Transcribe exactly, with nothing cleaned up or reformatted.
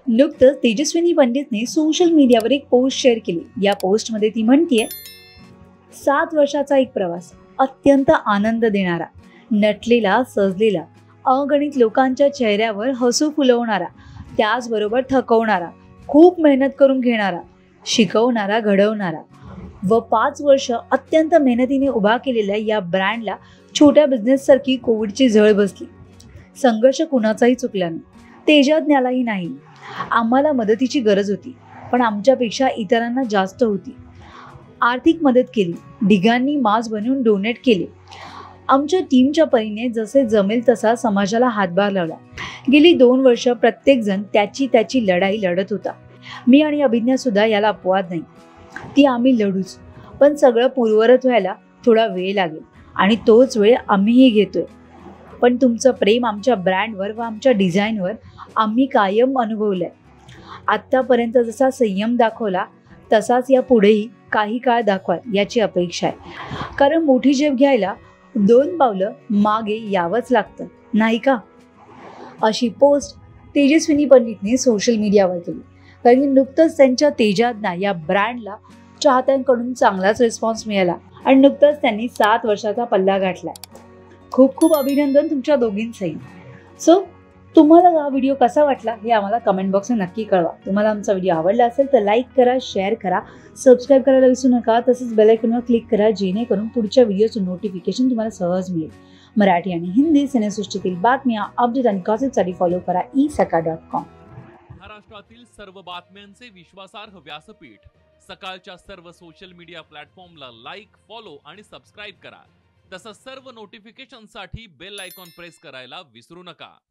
नुकतंच तेजस्विनी पंडितने सोशल मीडियावर एक पोस्ट शेअर केली। या पोस्टमध्ये ती म्हणतीये, सात वर्षाचा एक प्रवास, अत्यंत आनंद देणारा, नटलेला सजलेला, अगणित लोकांच्या चेहऱ्यावर हसू फुलवणारा, त्याचबरोबर थकवणारा, खूप मेहनत करून घेणारा, शिकवणारा, घडवणारा व पाच वर्ष अत्यंत मेहनतीने उभा केलेल्या या ब्रँडला छोट्या बिझनेससारखी कोविडची झळ बसली। संघर्ष कुणाचाही चुकला नाही, तेजाज्ञालाही नाही। आम्हाला मदतीची गरज होती, पण आमच्यापेक्षा इतरांना जास्त होती। आर्थिक मदत केली, ढिगांनी मास्क बनवून डोनेट केले, आमच्या टीमच्या परीने जसे जमेल तसा समाजाला हातभार लावला। गेली दोन वर्ष प्रत्येक जण त्याची त्याची लढाई लढत होता। मी आणि अभिज्ञा सुद्धा याला अपवाद नाही। ती आम्ही लढूच, पण सगळं पूर्ववत व्हायला थोडा वेळ लागेल आणि तोच वेळ आम्हीही घेतोय। पण तुमचं प्रेम आमच्या ब्रँडवर व आमच्या डिझाईनवर आम्ही कायम अनुभवलंय। आत्तापर्यंत जसा संयम दाखवला तसाच या पुढेही काही काळ दाखवाल याची अपेक्षा आहे, कारण मोठी झेप घ्यायला दोन पावलं मागे यावंच लागतं, नाही का? अशी पोस्ट तेजस्विनी पंडितने सोशल मीडियावर केली, कारण की नुकतंच त्यांच्या तेजाज्ञा या ब्रँडला चाहत्यांकडून चांगलाच रिस्पॉन्स मिळाला आणि नुकतंच त्यांनी सात वर्षाचा पल्ला गाठलाय। खूप खूप अभिनंदन तुमच्या दोघींचंही। सो तुम्हाला हा व्हिडिओ कसा वाटला हे आम्हाला कमेंट बॉक्समध्ये नक्की कळवा। तुम्हाला आमचा व्हिडिओ आवडला असेल तर लाईक करा, शेअर करा, सबस्क्राईब करायला विसरू नका। तसंच बेल आयकॉनवर क्लिक करा, जेणेकरून पुढच्या व्हिडिओचं नोटिफिकेशन तुम्हाला सहज मिळेल। मराठी आणि हिंदी सिनेसृष्टीतील बातम्या, अपडेट आणि गॉसिपसाठी फॉलो करा ई सकाळ डॉट कॉम। महाराष्ट्रातील सर्व बातम्यांचे विश्वासार्ह व्यासपीठ सकाळच्या सर्व सोशल मीडिया प्लॅटफॉर्मला लाईक, फॉलो आणि सबस्क्राईब करा। तसंच सर्व नोटिफिकेशनसाठी बेल आयकॉन प्रेस करायला विसरू नका।